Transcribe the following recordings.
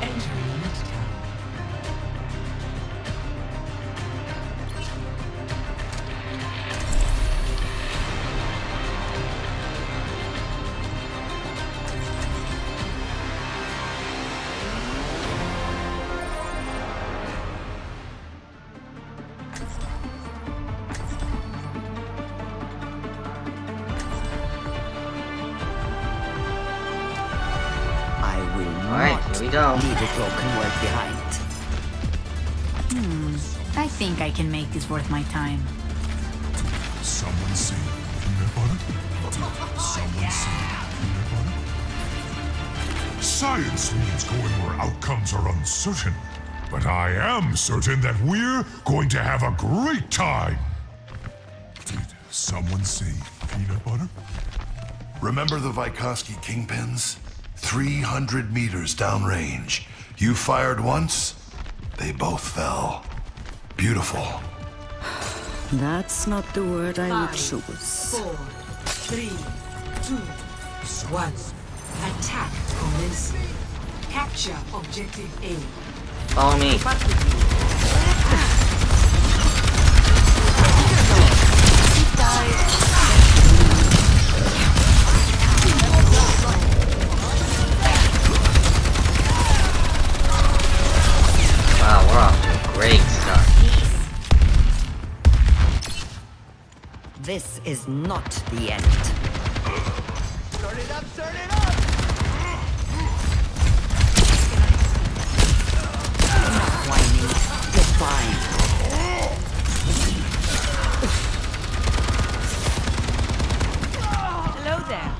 Entering Midtown. Alright, here we go. Leave a broken world behind. I think I can make this worth my time. Someone say peanut butter? Someone say peanut butter? Science means going where outcomes are uncertain. But I am certain that we're going to have a great time. Did someone say peanut butter? Remember the Vykovsky kingpins? 300 meters downrange. You fired once, they both fell. Beautiful. That's not the word I would 5, choose. 4, 3, 2, 1. Attack commence. Capture objective A. Follow me. Wow, we're off to a great start. This is not the end. Start it up, start it up! Not whining. You're fine. Hello there.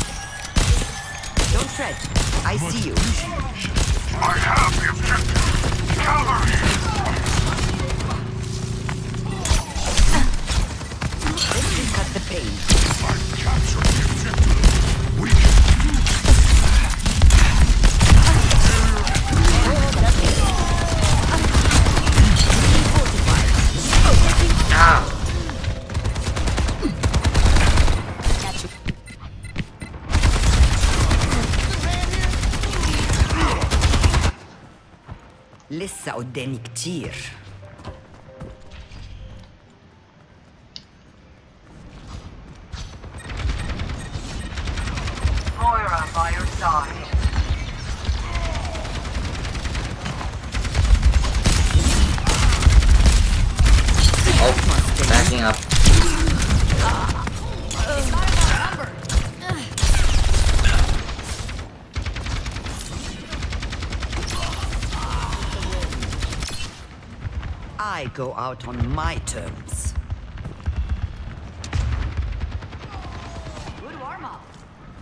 Don't fret. I see you. I have the objective. Cavalry! Let's just cut the pain. I've captured the objective. We Ah! لسه قدامي كتير. Moira by your side. Oh, backing up. I go out on my terms. Good warm up.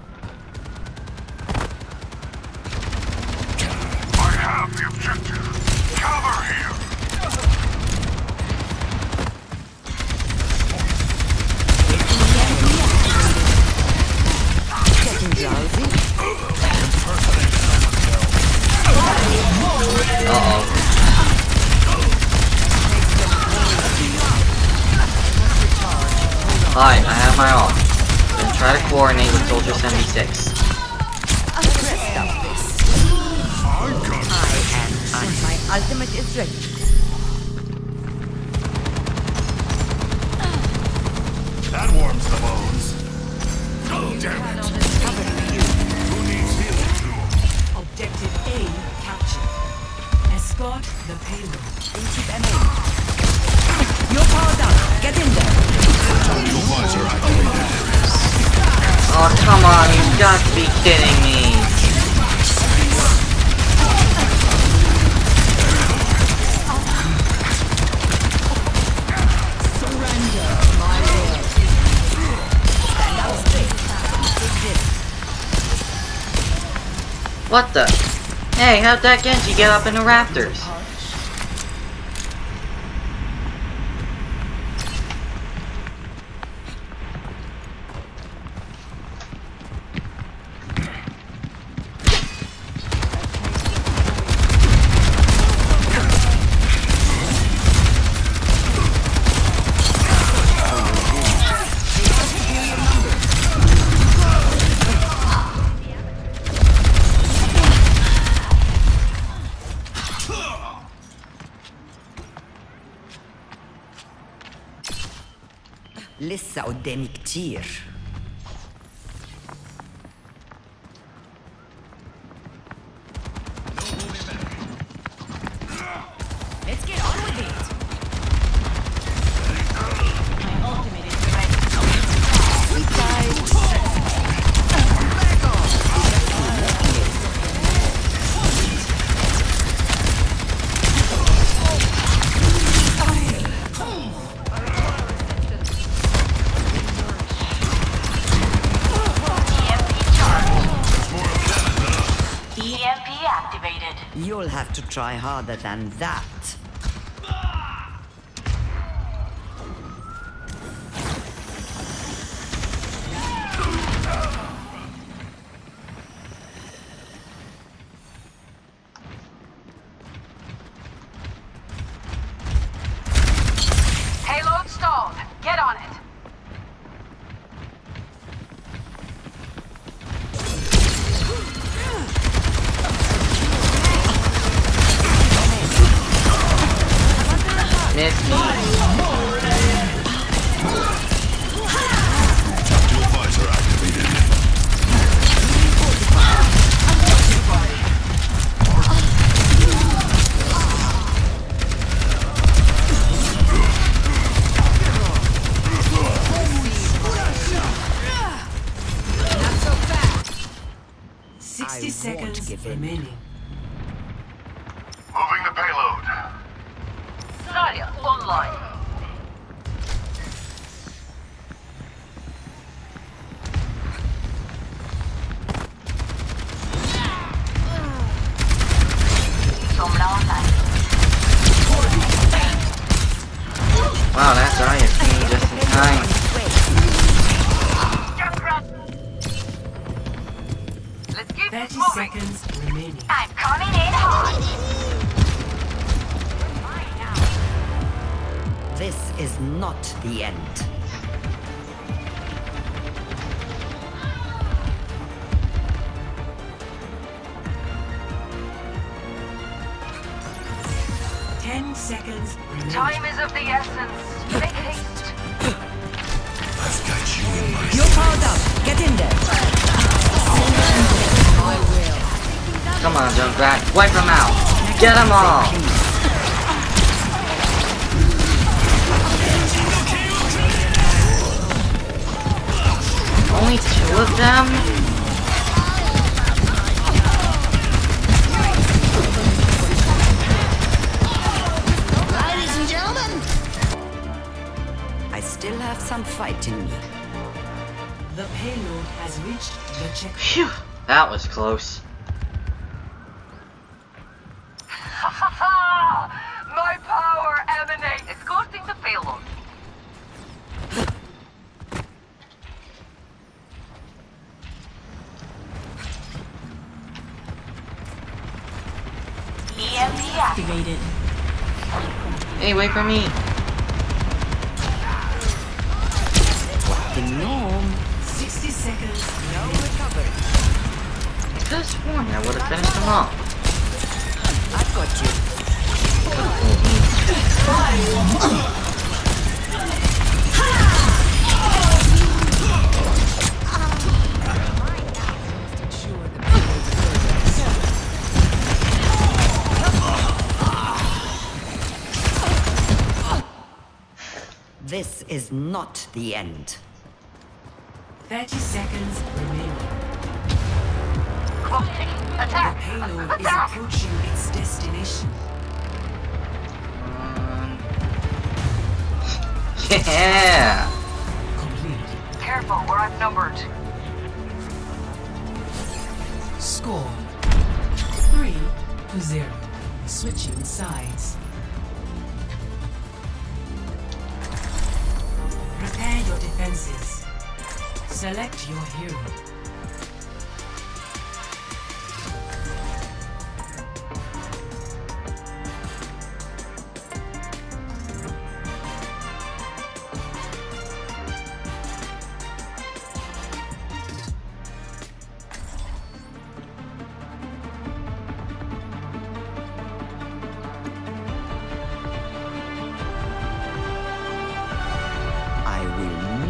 I have the objective. Cover here. Getting drowsy? Uh-oh. Fine, I have my ult. Then try to coordinate with Soldier 76. And my ultimate is ready. That warms the bones. Oh, damn it. Who needs healing? Objective A captured. Escort the payload. Keep an aim. You're powered up. Get in there. Oh, come on, you got to be kidding me. Surrender, my lord. Stand up straight. Take this. What the? Hey, how'd that Genji get up in the rafters? لسه قدامي كتير. Let's get on with it. My ultimate is ready. EMP activated. You'll have to try harder than that. Payload stalled. Get on it. Miss me. Tactical visor activated. Not so fast. 60 I seconds won't give in. remaining. Moving the payload. Zarya online. Sombra online. Wow, that Zarya came just in time. Let's keep 30 moving. seconds remaining. I'm coming in hot. This is not the end. Seconds remaining. Time is of the essence. Make haste. I've got you in my You're powered up. Get in there. Come on, Junkrat. Wipe them out. Get them all. Only 2 of them? I still have some fight in me. The payload has reached the checkpoint. Phew. That was close. My power emanates. Escorting the payload. EMP activated. Hey, wait for me. The gnome. 60 seconds. No recovery. Just one, I would have finished them off. I've got you. This is not the end. 30 seconds remaining. The Attack! payload is approaching its destination. Yeah! Complete. Careful, we're outnumbered. Score 3-0. Switching sides. Prepare your defenses. Select your hero. I will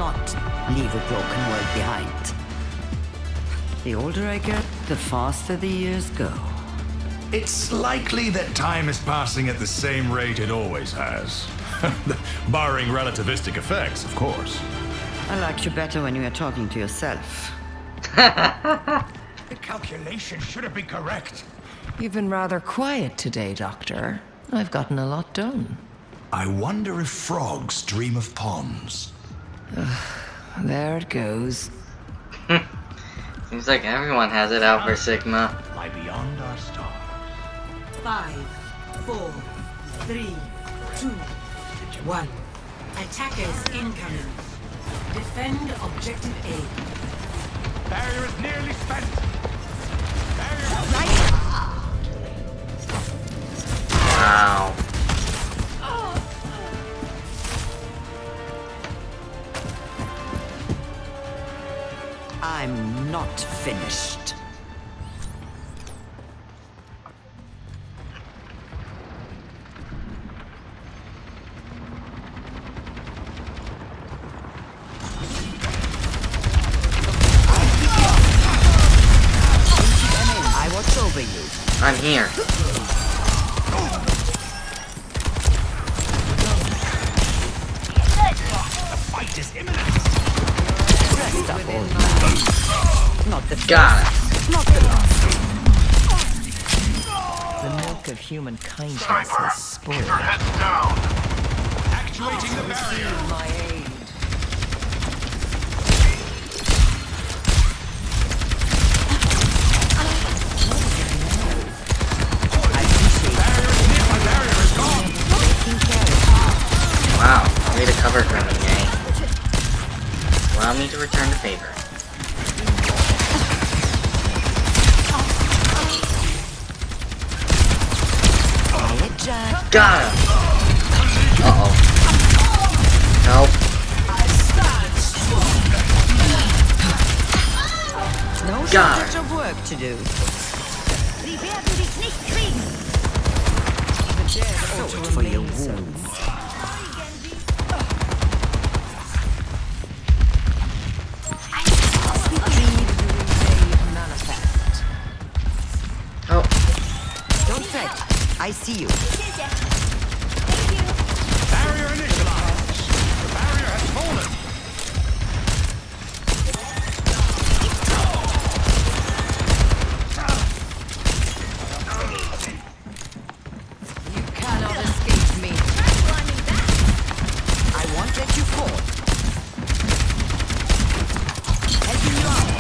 leave a broken world behind. The older I get, the faster the years go. It's likely that time is passing at the same rate it always has. Barring relativistic effects, of course. I like you better when you are talking to yourself. The calculation should have been correct. You've been rather quiet today, Doctor. I've gotten a lot done. I wonder if frogs dream of ponds. There it goes. Seems like everyone has it out for Sigma. Lie beyond our stars. 5, 4, 3, 2, 1. Attackers incoming. Defend objective A. Barrier is nearly spent. Wow. I'm not finished. I watch over you. I'm here. The fight is imminent. Rest up, old man. Not the Got it. first, not the last. The milk of human kindness has spoiled. Heads down. Actuating the barrier. My aid. Wow, way to cover for me, eh? Allow me to return the favor. Got him! Uh-oh. Help. No Got shortage of work to do. So for your wounds. Oh. Don't fret. I see you. Barrier initialized. The barrier has fallen. You cannot escape me. I won't let you fall. Helping you out.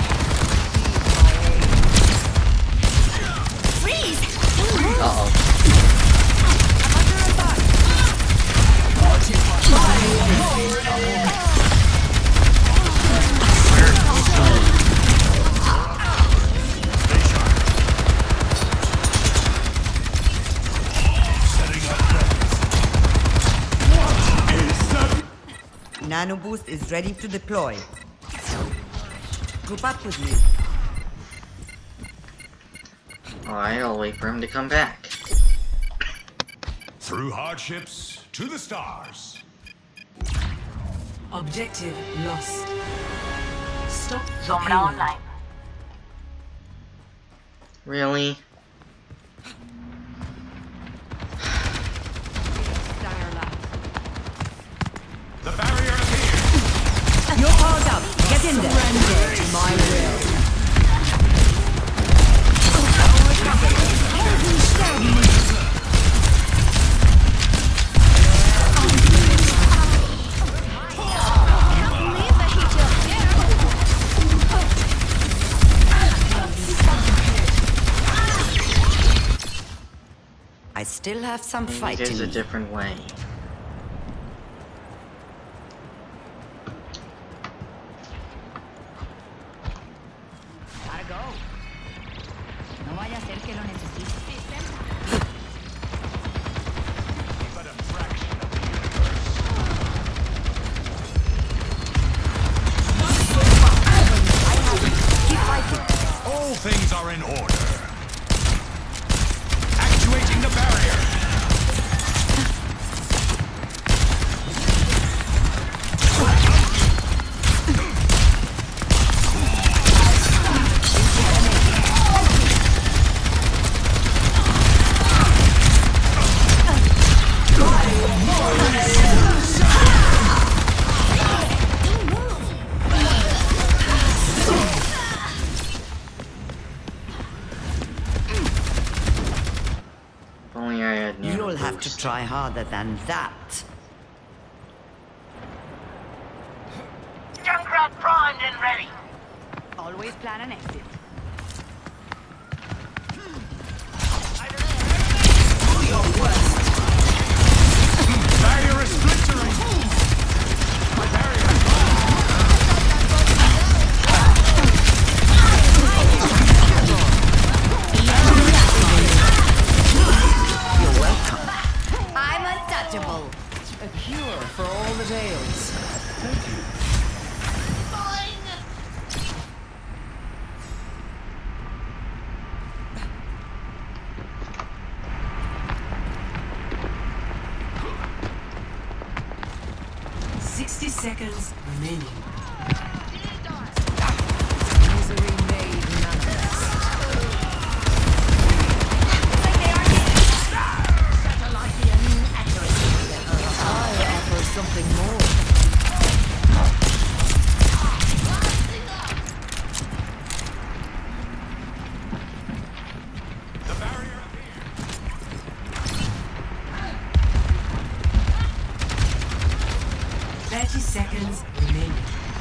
Uh-oh. Nano boost is ready to deploy. Group up with me. Alright, I'll wait for him to come back. Through hardships to the stars. Objective lost. Stop the Sombra payload. online. Really? The barrier appears. You're powered up. Get in there. Surrender to my will. I still have some Maybe fight there's in a me. different way. Gotta go. No vaya a ser que lo necesite. But a fraction of the universe. Keep fighting. All things are in order. Actuating the barrier. have to try harder than that. Junkrat primed and ready. Always plan an exit. Barrier is splintering! My barrier is You're welcome. I'm untouchable. A cure for all the tales. Thank you. 60 seconds remaining. Misery made manifest. I offer something more. The barrier 30 seconds remaining.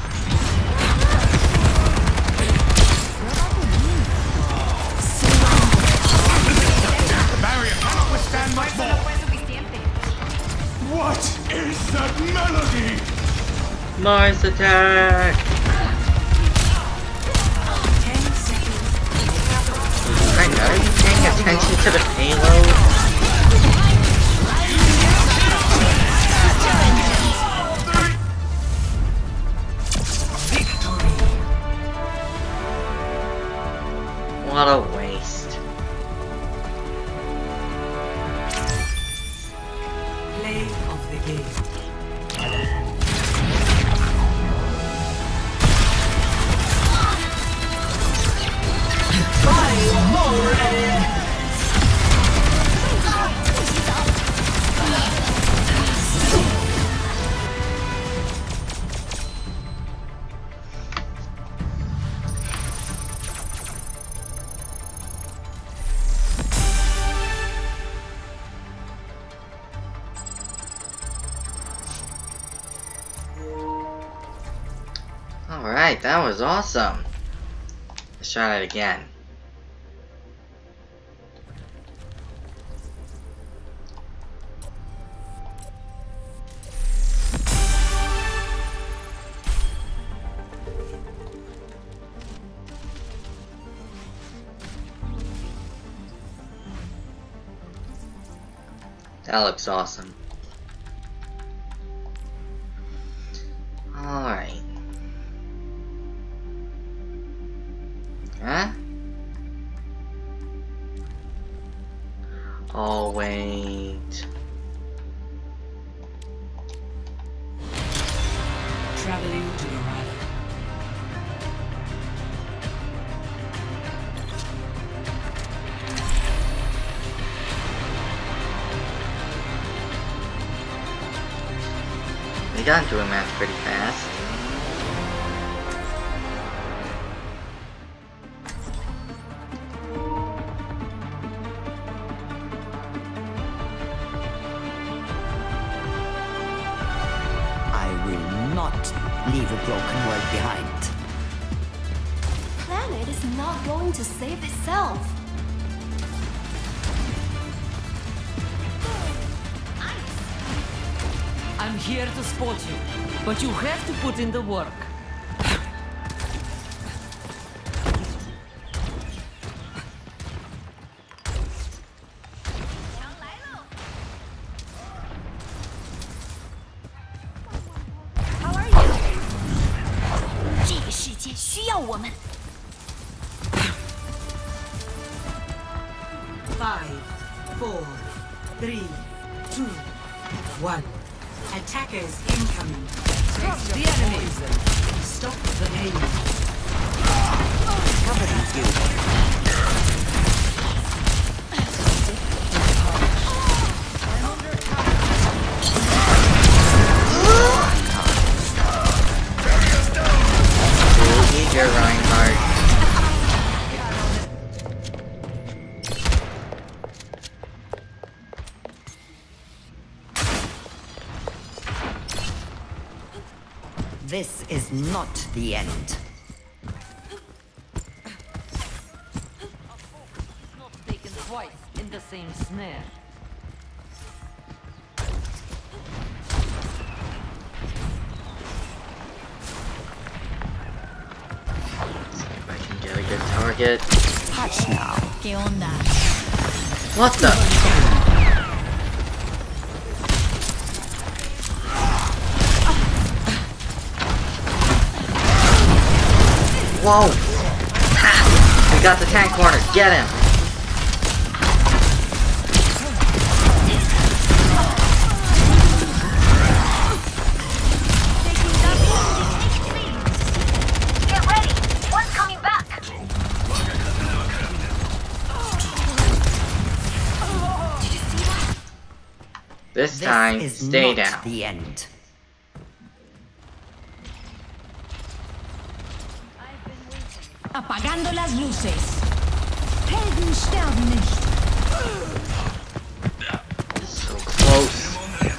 The barrier cannot withstand much Eso no more! fue suficiente. What is that melody? Mars attack! 10 seconds. I know, are you paying attention to the payload? Victory. What a waste. Play of the game. Alright, that was awesome. Let's try it again. That looks awesome. Alright. Huh? Oh, wait. Traveling to the right. We got into a match pretty fast. I will not leave a broken world behind. Planet is not going to save itself. I'm here to support you, but you have to put in the work. How are you? 这个世界需要我们。 5, 4, 3, 2, 1. Attackers incoming. The enemies. Stop the pain. Cover these you. Your Reinhardt. This is not the end. Not taken twice in the same snare. If I can get a good target. Hush now. ¿Qué onda? What the? Whoa! Ha! We got the tank corner. Get him! Get ready! One's coming back! This time, This is stay not down. the end. Apagando las luces. Helden sterben nicht. So close.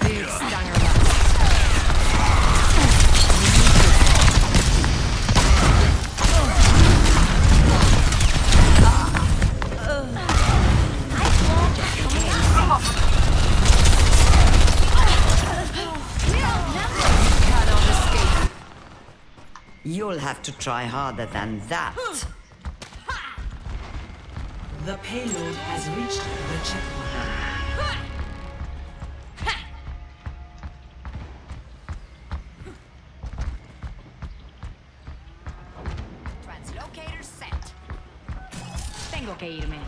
You'll have to try harder than that. The payload has reached the checkpoint. Translocator set. Tengo que irme.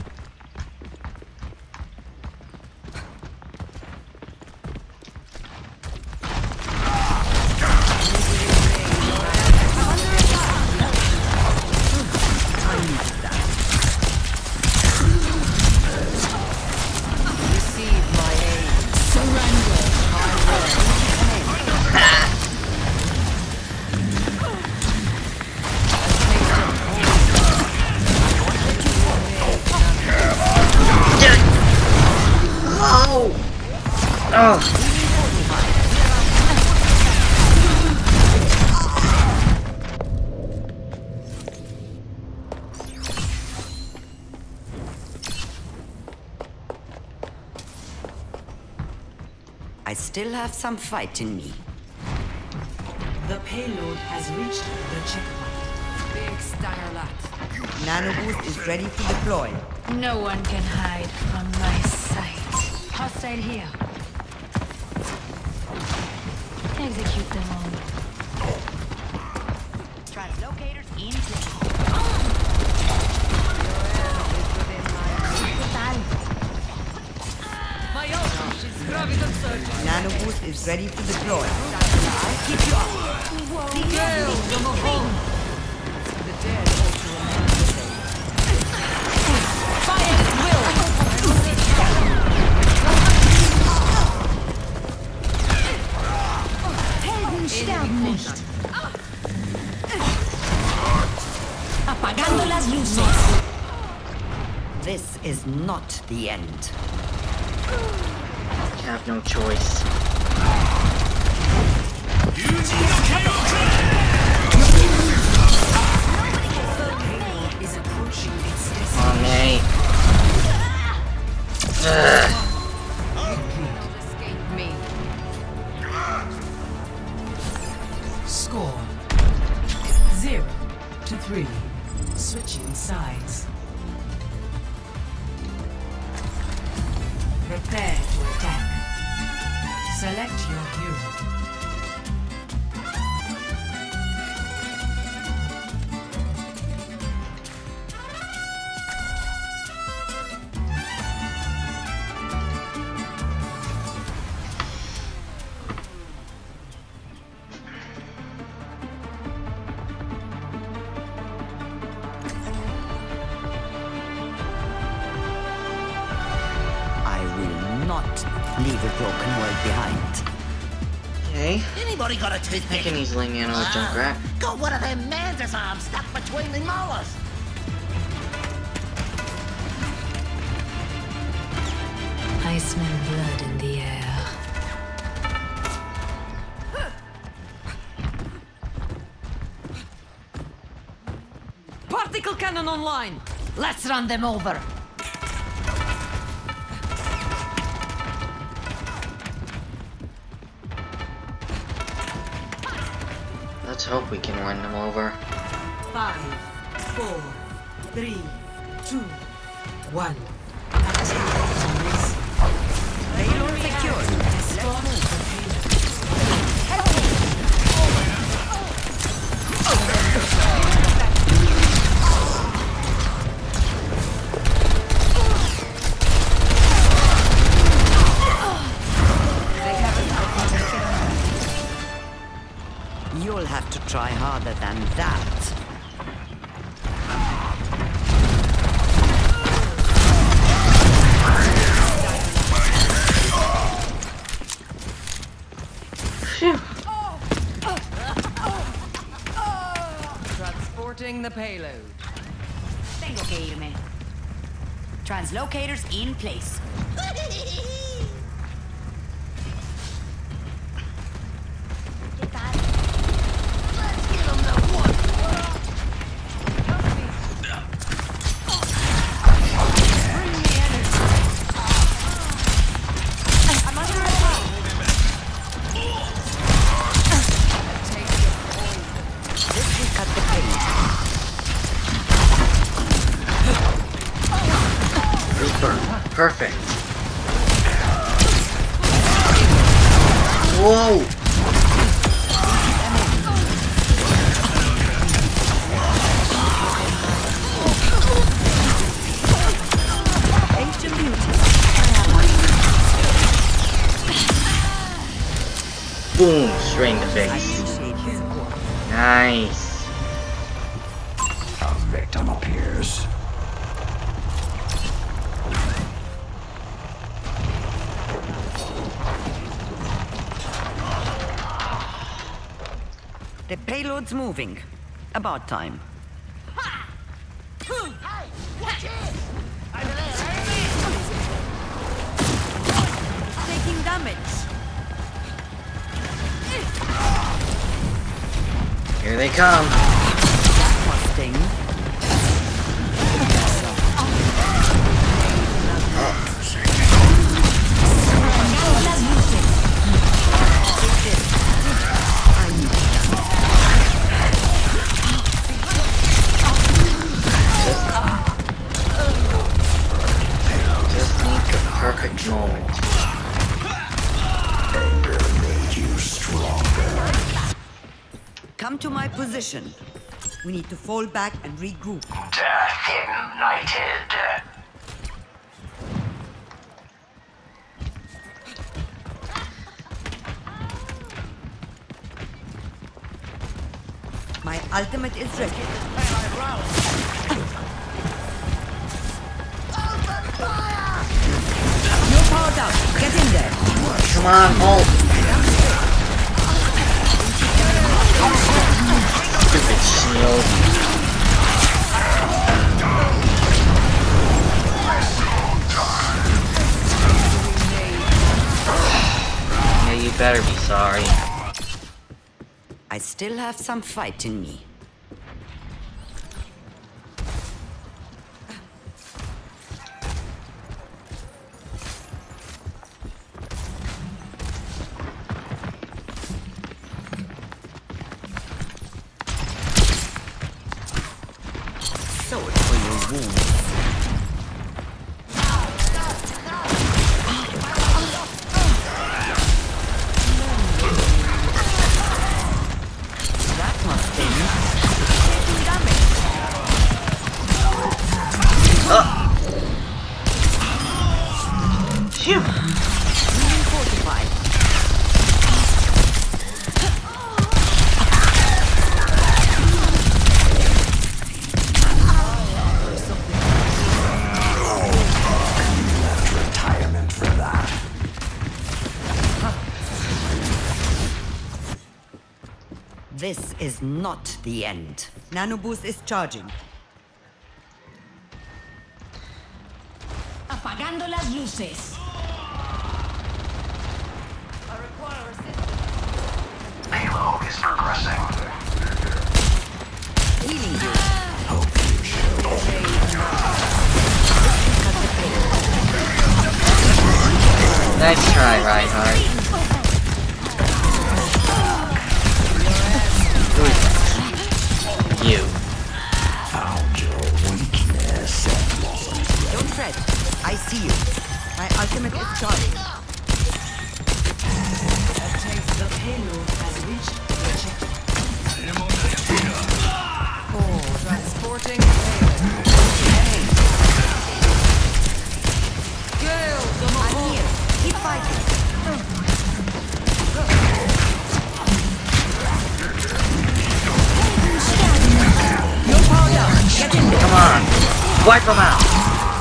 I still have some fight in me. The payload has reached the checkpoint. Big Steyerlat. Nano boost is ready to deploy. No one can hide from my sight. Hostile here. Execute them all. Translocators in place. My ult is graviton surge. Nano boost is ready to deploy. I'll keep you up. The girl from a home. The dead also remain the same. Fire at will. Helden sterben nicht. Apagando las luces. This is not the end. You have no choice. Is approaching its destination. Oh, mate. Escape me. Score 0-3. Switching sides. Prepare to attack. Select your hero. Leave a broken world behind. Okay. Anybody got a I toothpick? can easily handle a Junkrat. Got one of them mantis arms stuck between the molars. I smell blood in the air. Missile cannon online. Let's run them over. Let's hope we can win them over. 5, 4, 3, 2, 1. Payload secured. You'll have to try harder than that. Transporting the payload. Tengo que irme. Translocators in place. ¿Qué tal? Let's give them the one. Bring the energy. I'm under attack. Take your point. This will cut the pain. Reaper. Perfect. Whoa! Ancient beauty. Boom! Straight in the face. Nice. A victim appears. The payload's moving. About time. Taking damage. Here they come. That must sting. Just need the perfect moment. Anger made you stronger. Come to my position. We need to fall back and regroup. Death ignited. My ultimate is ready. You're powered up. Get in there. Come on, ult. Stupid shield. Yeah, you better be sorry. I still have some fight in me. Sword for your wounds. That must be taking damage. Phew. Being fortified. Retirement for that. This is not the end. Nanoboost is charging. Apagando las luces. Payload is progressing. Healing you. Hope you should. Nice try, Reinhardt. Who is that? You. Found your weakness. Don't fret. I see you. My ultimate is charging. The payload has reached the checkpoint. Oh, transporting payload. Gale, I'm here. Keep fighting. no power down. Get in there. Come on. Wipe them out.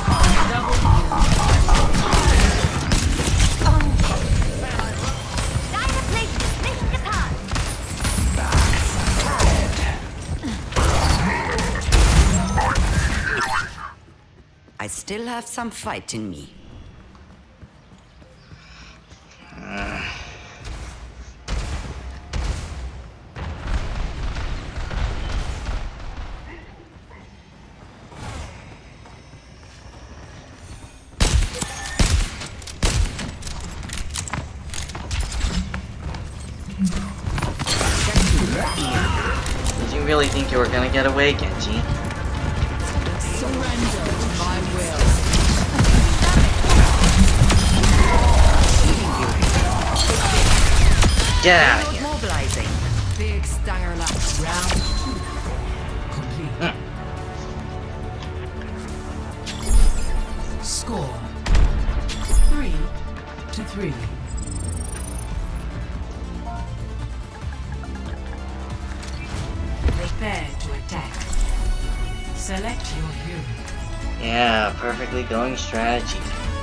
I still have some fight in me. Did you really think you were gonna get away, Genji? Surrender to my will. Get out of here. Mobilizing. Big stanger lap. Round 2 complete. Score 3-3. Prepare to attack. Select your hero. Yeah, perfectly going strategy.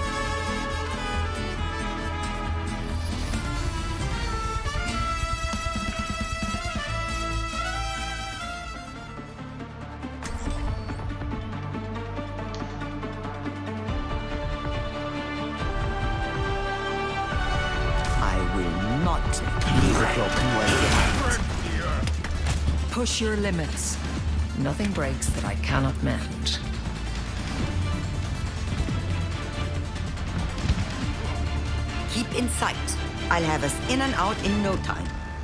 I will not leave a broken world behind. Push your limits. Nothing breaks that I cannot mend. Keep in sight. I'll have us in and out in no time.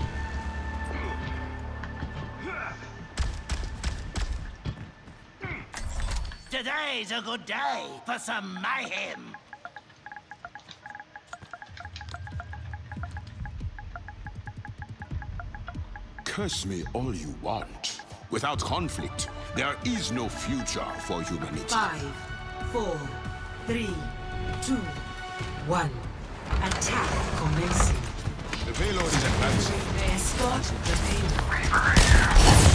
Today's a good day for some mayhem. Curse me all you want. Without conflict, there is no future for humanity. 5, 4, 3, 2, 1. Attack commencing. The payload is advancing. Escort the payload.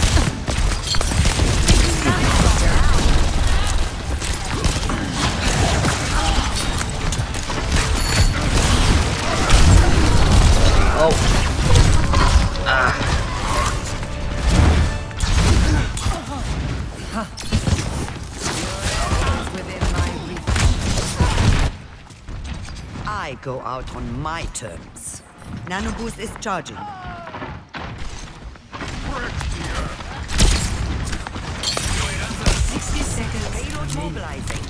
Oh. Ah. I go out on my terms. Nano boost is charging. 60 seconds. Payload mobilizing.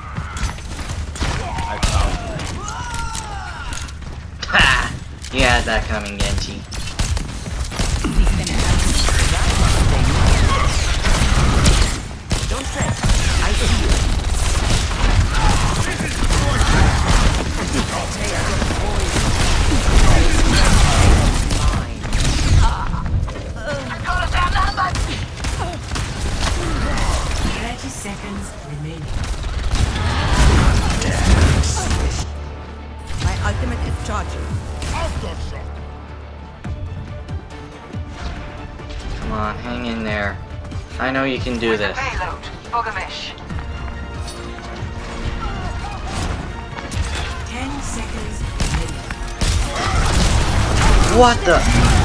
Ha! You had that coming, Genji. Don't fret. I see you. Got us outnumbered! 30 seconds remaining. My ultimate is charging. Come on, hang in there. I know you can do this. Payload, Bogamish. 10 seconds remaining. What the?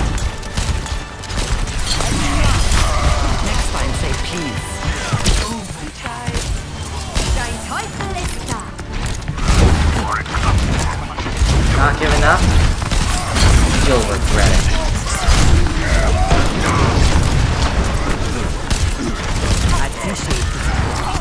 Next time, say please. Dein Teufel ist da. Not giving up? You'll regret it. I appreciate the support.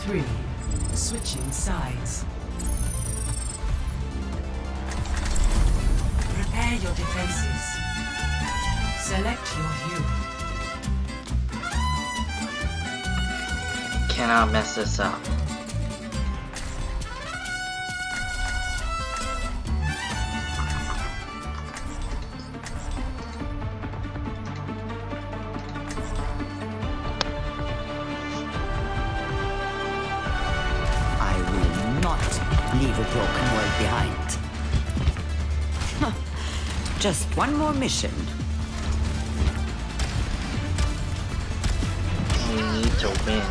3. Switching sides. Prepare your defenses. Select your hero. Cannot mess this up. I will not leave a broken world behind. Just one more mission. We need to win.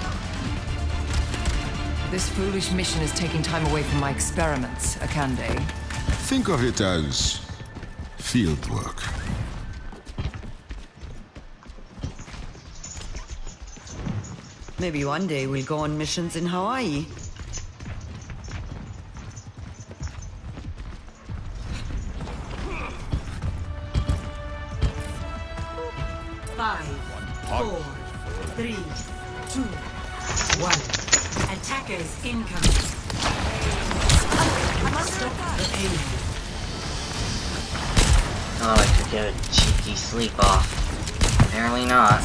This foolish mission is taking time away from my experiments, Akande. Think of it as field work. Maybe one day we'll go on missions in Hawaii. Five, 4, 3, 2, 1. Attackers incoming. Stop the payload. Oh, I could get a cheeky sleep off. Apparently not.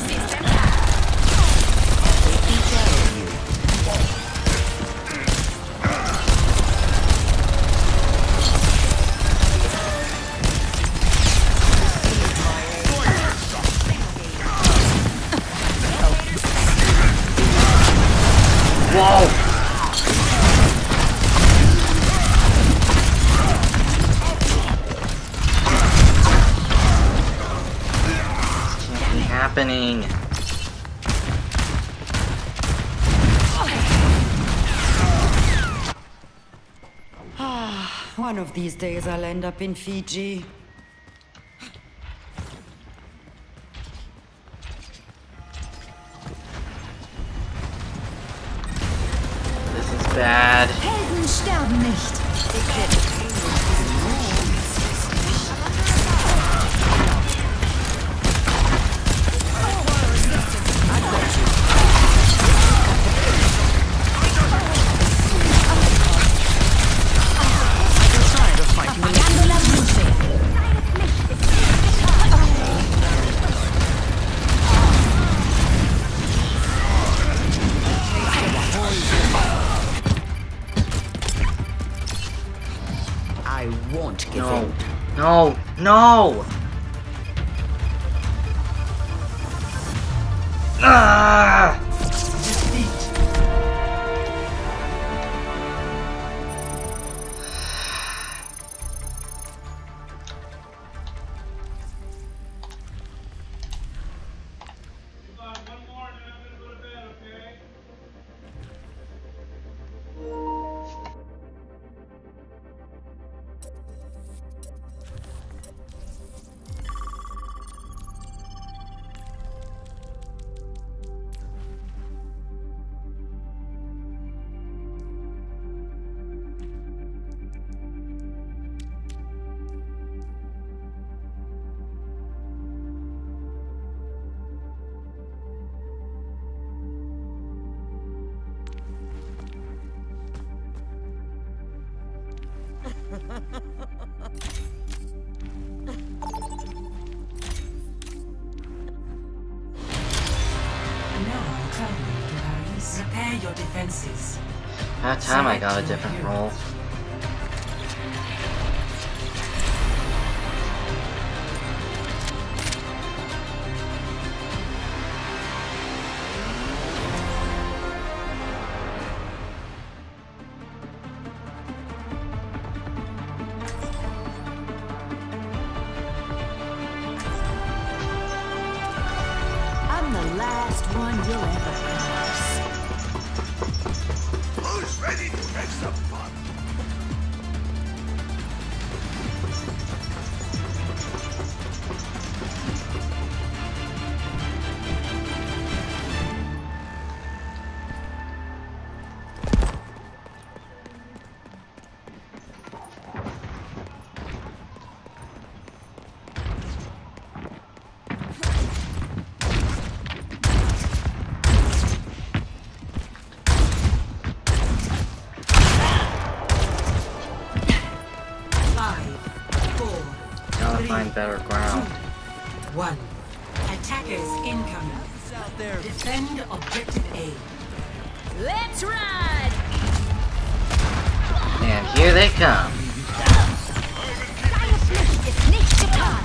Whoa! This can't be happening. One of these days I'll end up in Fiji. This is bad. Helden sterben nicht. I won't give No. in. No. No! Ah! Now traveling to Paris. Prepare your defenses. That time I got a different role. I'm the last one you'll ever pass. Who's ready to make some fun? better ground. 1. Attackers incoming. Defend objective A. Let's ride! And here they come. Deine Pflicht ist nicht getan!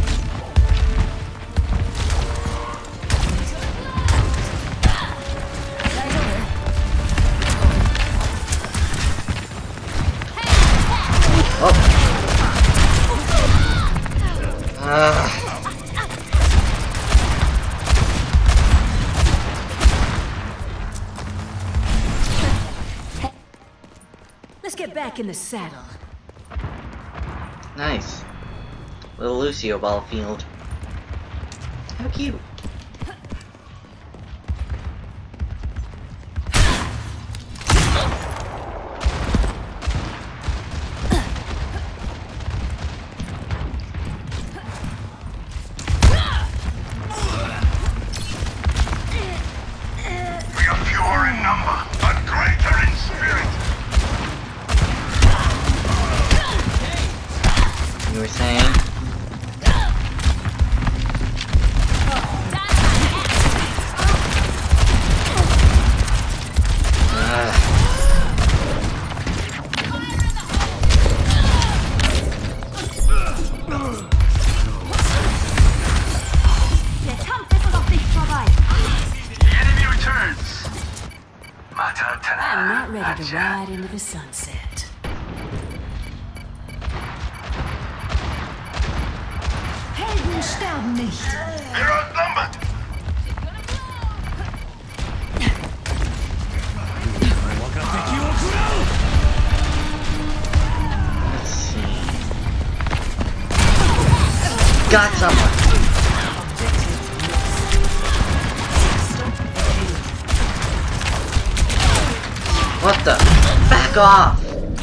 Let's get back in the saddle. Nice. Little Lucio ball field. How cute. We are fewer in number, but greater in spirit. You were saying? Der Kampf ist noch nicht vorbei! The enemy returns. I'm not ready to ride into the sunset. Helden sterben nicht. We're outnumbered. Let's see. Got someone. What the? Back off!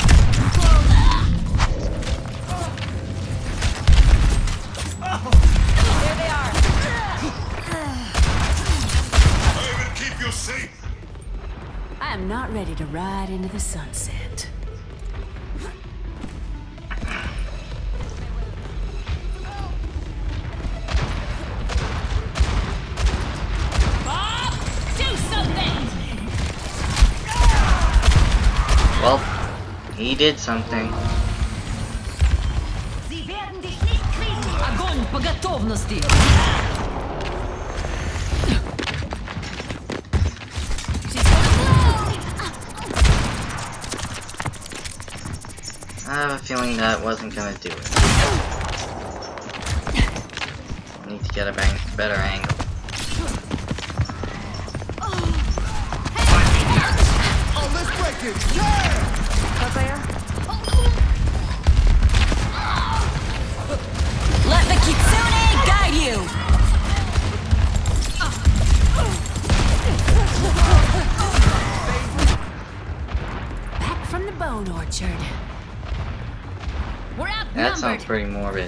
I will keep you safe. I'm not ready to ride into the sunset. Bob, do something! Well, he did something. Sie werden dich nicht kriegen! Огонь по готовности! I have a feeling that wasn't gonna do it. I need to get a better angle. Let the Kitsune guide you! Back from the bone orchard. We're That outnumbered! sounds pretty morbid.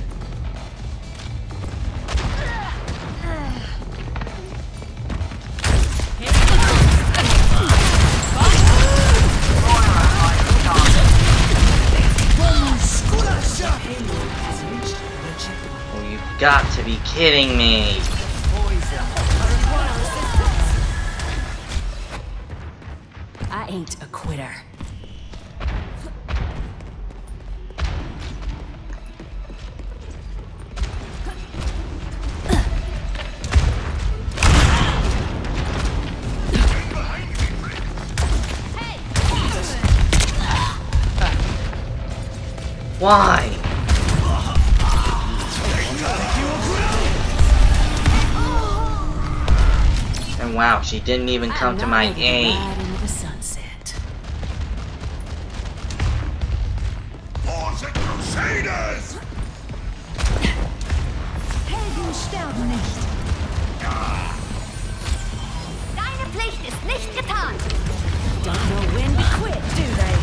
Oh, you've got to be kidding me! I ain't a quitter. Why? And wow, she didn't even come to my aid. Ride into the sunset. For the Crusaders! Helden sterben nicht. Deine Pflicht ist nicht getan! Don't know when to quit, do they?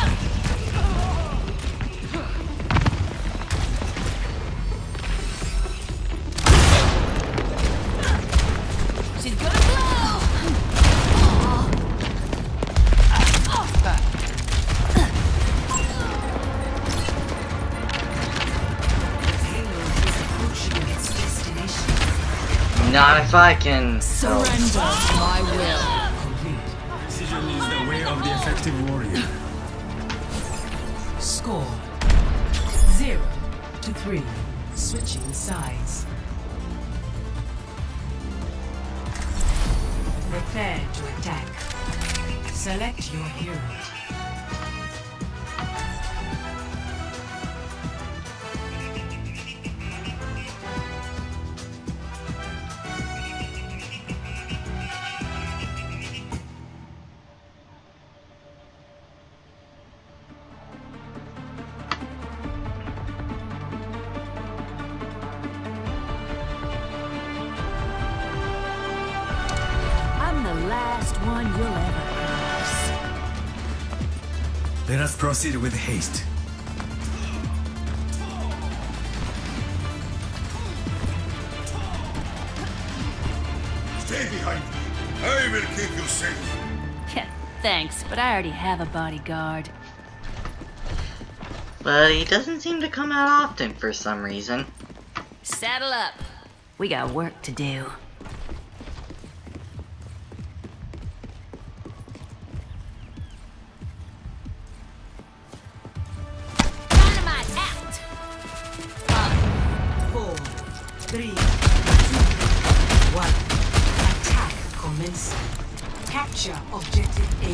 She's gonna blow! Not if I can. Surrender to my will. Complete. Precision is the way of the effective warrior. Score 0-3. Switching sides. Prepare to attack. Select your hero. One you'll ever cross. Let us proceed with haste. Stay behind me. I will keep you safe. Thanks, but I already have a bodyguard. But he doesn't seem to come out often for some reason. Saddle up. We got work to do. Dynamite out! 5, 4, 3, 2, 1. Attack commencing. Capture objective A.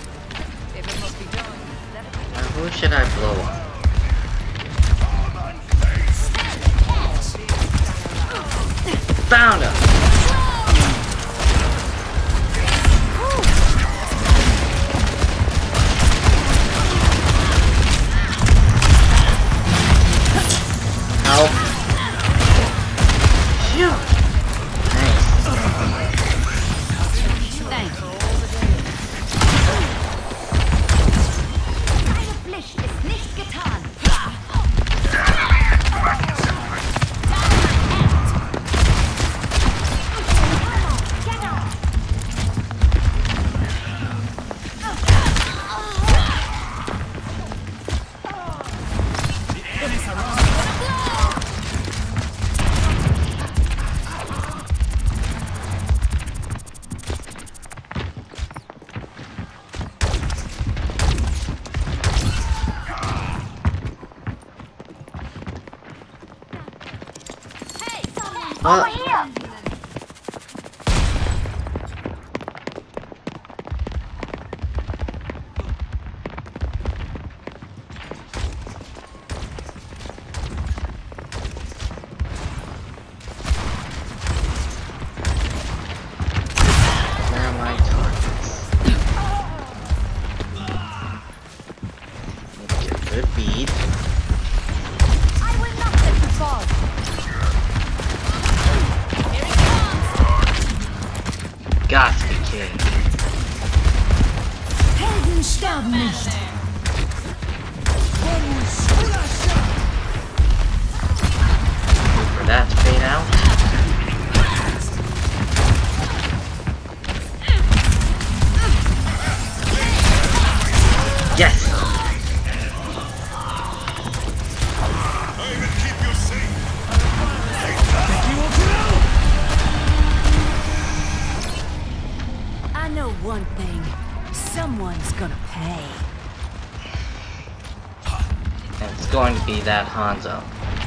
Now, who should I blow up? Found him! Help! Phew! Nice. Thank you. Meine Pflicht ist nicht getan. Well, Over here! where are my targets? Need to get a good bead. I will not let you fall. Got to be kidding. Helden sterben nicht. Wait for that to fade out. Yes! I will keep you safe. I know one thing. Someone's gonna pay. And it's going to be that Hanzo.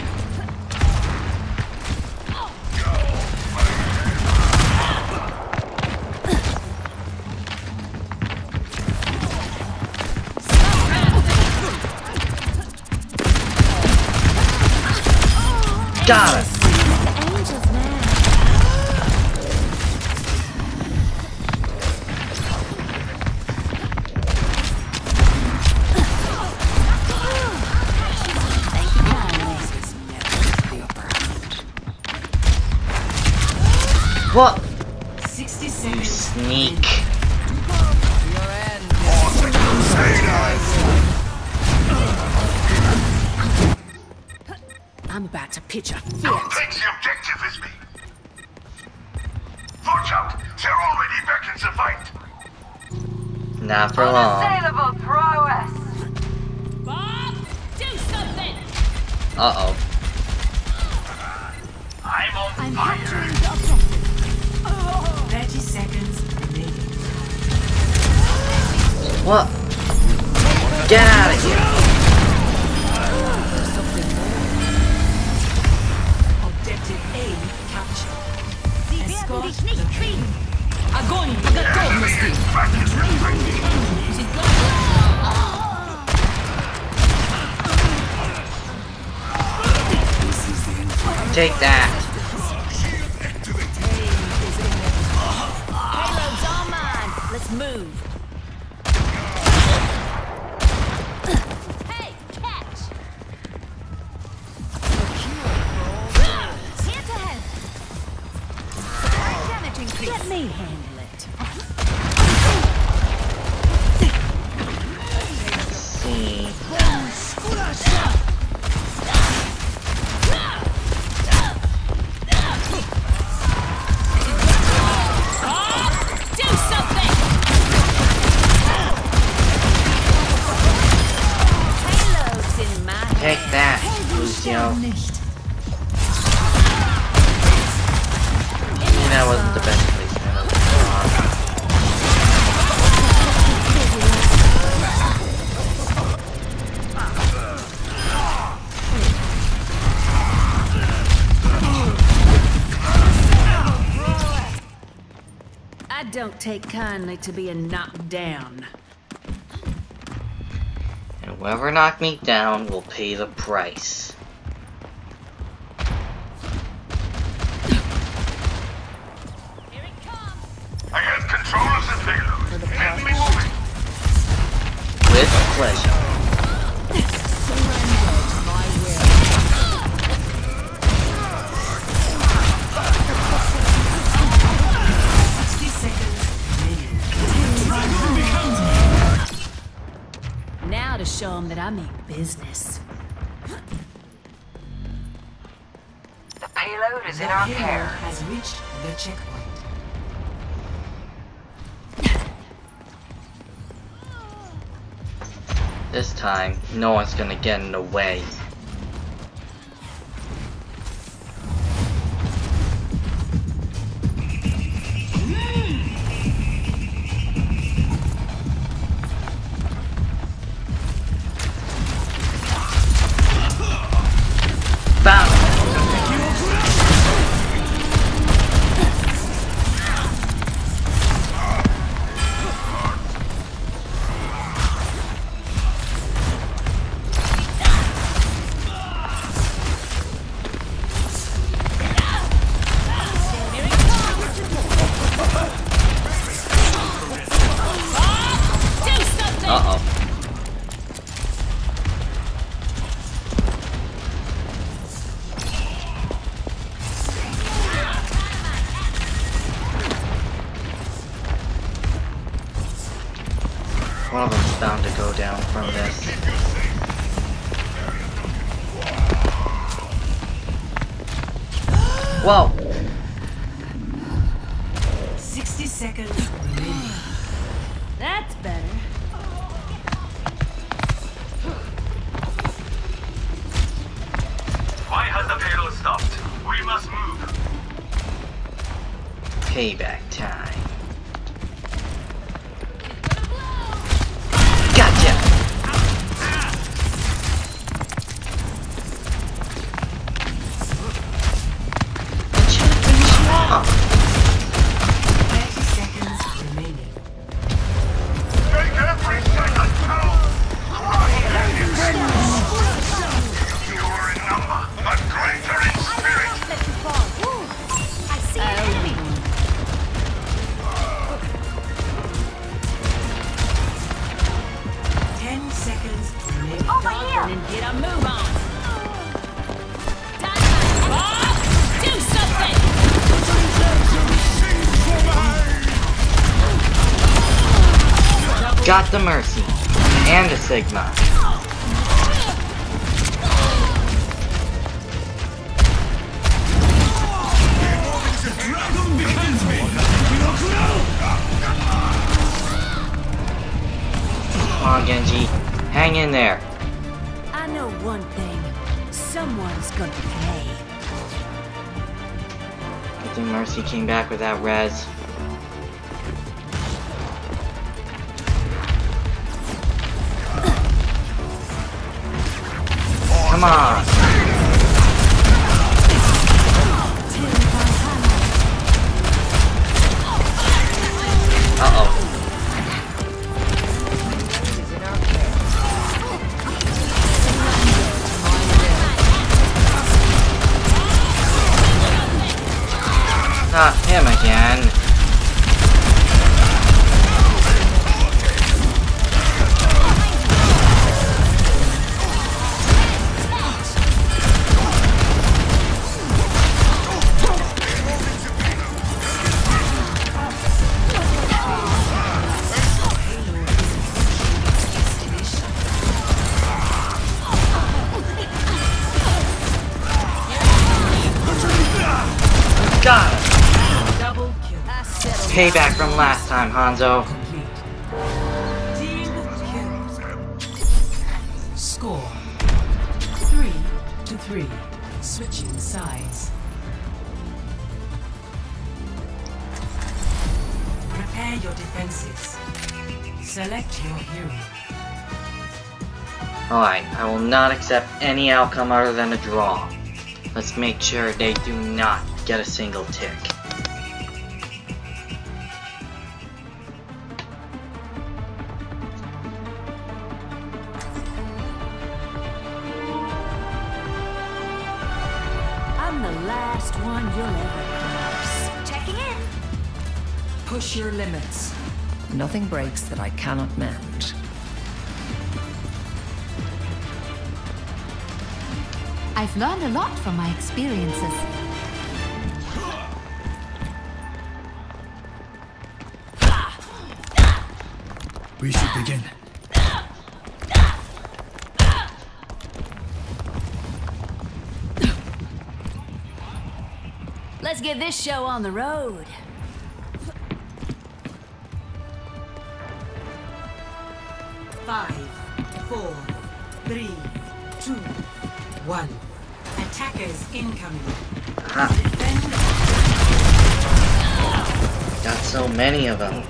Got it! The angels, man. Thank you kindly. What? 60 You seconds. sneak. I'm about to pitch a fit. Don't take the objective with me. Watch out! They're already back in the fight. Not for long. Unassailable prowess. Bob, do something! Uh-oh. I'm on I'm fire. capturing the objective. seconds remaining. What? Get out of here! Objective A captured. Escort the train. Огонь по готовности! Take that! Payload's all mine. Let's move. Hey, catch! Here to help. Damage increase. Let me handle it. Let's see. Do something! Payload's in my Take hand. that, Lucio. That wasn't the best placement of the song. I don't take kindly to being knocked down. And whoever knocked me down will pay the price. Here it comes. I have control of the payload. Let me move it. With pleasure. Now to show them that I mean business. The payload is in The our payload care. has reached the checkpoint. This time, no one's gonna get in the way. Bounce! Uh-oh. One of them's bound to go down from this. Whoa! 60 seconds remaining. That's better. Why has the payload stopped? We must move. Payback time. Gotcha! I should have finished you off. 30 seconds remaining. Take every second count. Fewer in number, but greater in spirit. I see it. 10 seconds remaining. Over here. And get a move on. Dynamite. Do something. Got the Mercy. And a Sigma. Come on, Genji. Hang in there. I know one thing. Someone's gonna pay. I think Mercy came back with that res. Come on. Uh-oh. Not him again. Got it. Payback from last time, Hanzo. Score 3-3. Switching sides. Prepare your defenses. Select your hero. Alright, I will not accept any outcome other than a draw. Let's make sure they do not get a single tick. I'm the last one you'll ever cross. Checking in. Push your limits. Nothing breaks that I cannot mend. I've learned a lot from my experiences. We should begin. Let's get this show on the road. Five, 4, 3, 2, 1. Attackers incoming. Got so many of them.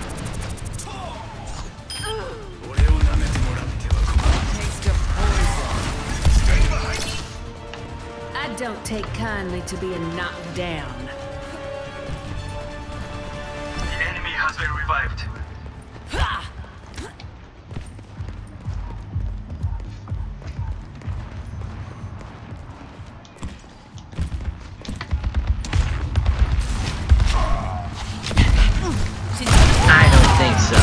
I don't take kindly to being knocked down. The enemy has been revived. I don't think so.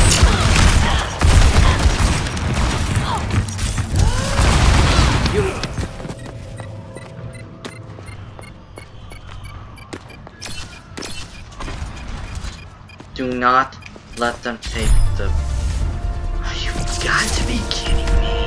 Do not let them take the... You've got to be kidding me.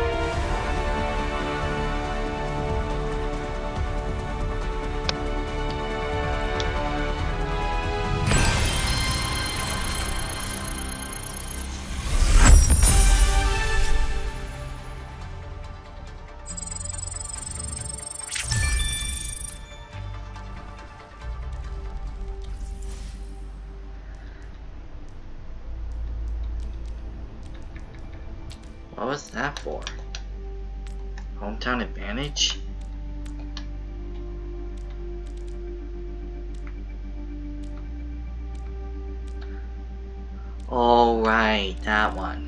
What was that for? Hometown advantage? Alright, that one.